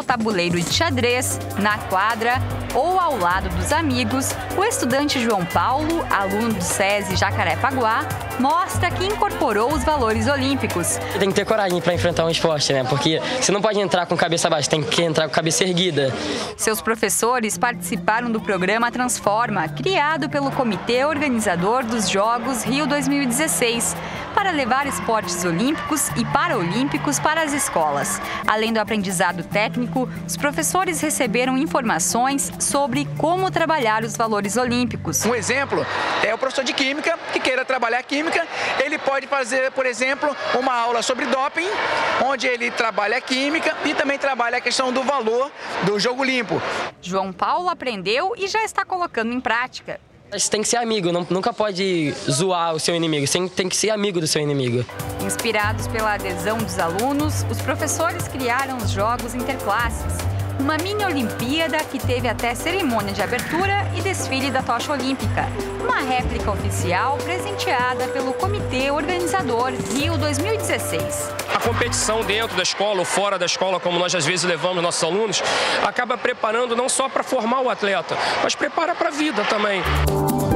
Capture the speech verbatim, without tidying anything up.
tabuleiro de xadrez, na quadra ou ao lado dos amigos, o estudante João Paulo, aluno do SESI Jacarepaguá, mostra que incorporou os valores olímpicos. Tem que ter coragem para enfrentar um esporte, né? Porque você não pode entrar com cabeça baixa, tem que entrar com cabeça erguida. Seus professores participaram do programa Transforma, criado pelo Comitê Organizador dos Jogos Rio dois mil e dezesseis, para levar esportes olímpicos e paraolímpicos para as escolas. Além do aprendizado técnico, os professores receberam informações sobre como trabalhar os valores olímpicos. Um exemplo é o professor de Química que queira trabalhar Química, ele pode fazer, por exemplo, uma aula sobre doping, onde ele trabalha a Química e também trabalha a questão do valor do jogo limpo. João Paulo aprendeu e já está colocando em prática. Você tem que ser amigo, não, nunca pode zoar o seu inimigo, você tem que ser amigo do seu inimigo. Inspirados pela adesão dos alunos, os professores criaram os Jogos Interclasses, uma mini-olimpíada que teve até cerimônia de abertura e desfile da tocha olímpica, uma réplica oficial presenteada pelo Comitê Organizador Rio dois mil e dezesseis. A competição dentro da escola ou fora da escola, como nós às vezes levamos nossos alunos, acaba preparando não só para formar o atleta, mas prepara para a vida também.